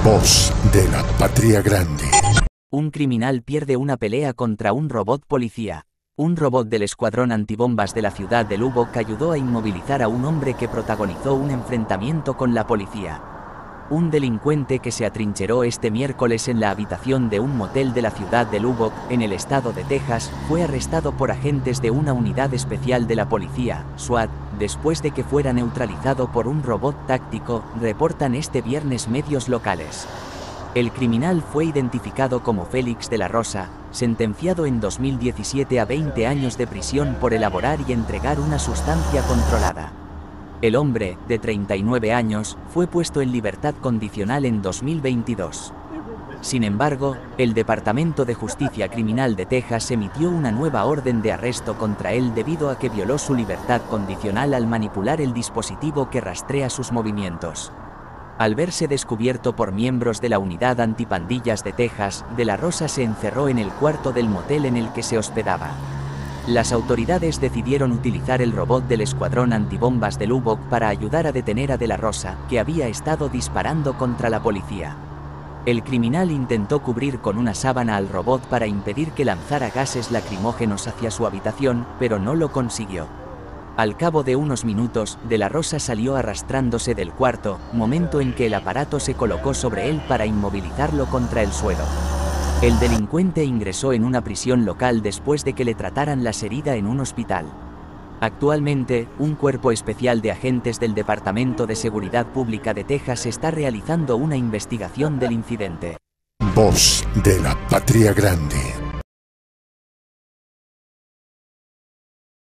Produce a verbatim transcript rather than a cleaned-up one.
Voz de la Patria Grande. Un criminal pierde una pelea contra un robot policía. Un robot del escuadrón antibombas de la ciudad de Lubbock ayudó a inmovilizar a un hombre que protagonizó un enfrentamiento con la policía. Un delincuente que se atrincheró este miércoles en la habitación de un motel de la ciudad de Lubbock, en el estado de Texas, fue arrestado por agentes de una unidad especial de la policía, SWAT, después de que fuera neutralizado por un robot táctico, reportan este viernes medios locales. El criminal fue identificado como Félix de la Rosa, sentenciado en dos mil diecisiete a veinte años de prisión por elaborar y entregar una sustancia controlada. El hombre, de treinta y nueve años, fue puesto en libertad condicional en dos mil veintidós. Sin embargo, el Departamento de Justicia Criminal de Texas emitió una nueva orden de arresto contra él debido a que violó su libertad condicional al manipular el dispositivo que rastrea sus movimientos. Al verse descubierto por miembros de la Unidad Antipandillas de Texas, De la Rosa se encerró en el cuarto del motel en el que se hospedaba. Las autoridades decidieron utilizar el robot del escuadrón antibombas de Lubbock para ayudar a detener a De la Rosa, que había estado disparando contra la policía. El criminal intentó cubrir con una sábana al robot para impedir que lanzara gases lacrimógenos hacia su habitación, pero no lo consiguió. Al cabo de unos minutos, De la Rosa salió arrastrándose del cuarto, momento en que el aparato se colocó sobre él para inmovilizarlo contra el suelo. El delincuente ingresó en una prisión local después de que le trataran las heridas en un hospital. Actualmente, un cuerpo especial de agentes del Departamento de Seguridad Pública de Texas está realizando una investigación del incidente. Voz de la Patria Grande.